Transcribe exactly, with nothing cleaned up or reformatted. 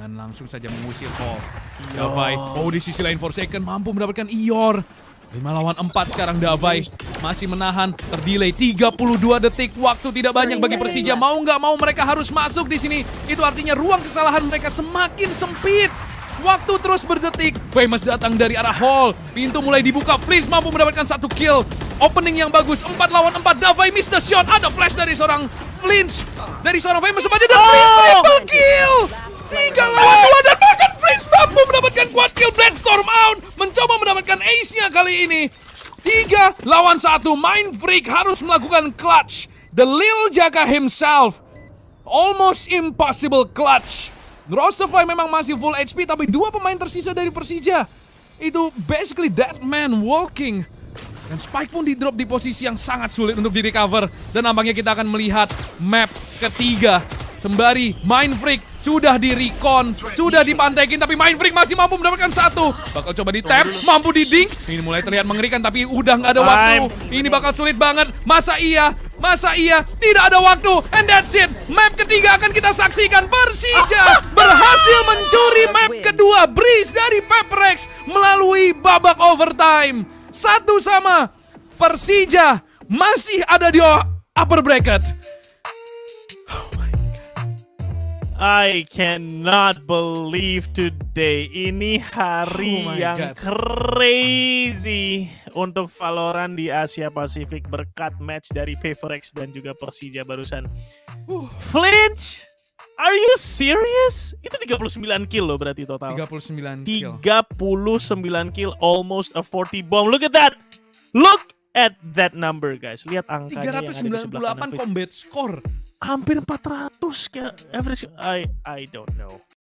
Dan langsung saja mengusir Hall. Davai, oh di sisi lain Forsaken mampu mendapatkan Ior. lima lawan empat sekarang Davai. Masih menahan, terdelay tiga puluh dua detik. Waktu tidak banyak bagi Persija. Mau nggak mau mereka harus masuk di sini. Itu artinya ruang kesalahan mereka semakin sempit. Waktu terus berdetik. Famous datang dari arah Hall. Pintu mulai dibuka. Flinch mampu mendapatkan satu kill. Opening yang bagus. empat lawan empat. Davai miss the shot. Ada flash dari seorang Flinch. Dari seorang Famous sebagai dan Flinch triple kill. tiga lawan dua dan bahkan Flinch mampu mendapatkan quad kill. Bloodstorm out. Mencoba mendapatkan ace-nya kali ini. tiga lawan satu. Mind Freak harus melakukan clutch. The Lil Jaka himself. Almost impossible clutch. Rosefy memang masih full H P, tapi dua pemain tersisa dari Persija itu basically dead man walking. Dan Spike pun di drop di posisi yang sangat sulit untuk di recover. Dan nampaknya kita akan melihat map ketiga. Sembari Mind Freak sudah di recon, sudah dipantekin, tapi Mind Freak masih mampu mendapatkan satu. Bakal coba di tap, mampu di dink. Ini mulai terlihat mengerikan, tapi udah nggak ada waktu. Ini bakal sulit banget. Masa iya? Masa iya? Tidak ada waktu. And that's it. Map ketiga akan kita saksikan. Persija berhasil mencuri map kedua. Breeze dari Peprex melalui babak overtime. Satu sama. Persija masih ada di upper bracket. I cannot believe today. Ini hari Oh my yang God. crazy untuk Valorant di Asia Pasifik berkat match dari Peprex dan juga Persija barusan. Uh. Flinch, are you serious? Itu tiga puluh sembilan kill loh berarti total. tiga puluh sembilan kill. tiga puluh sembilan kill, almost a forty bomb. Look at that. Look at that number guys. Lihat angkanya tiga ratus sembilan puluh delapan yang ada di sebelah kanan. combat score. Hampir empat ratus kayak average. I I don't know.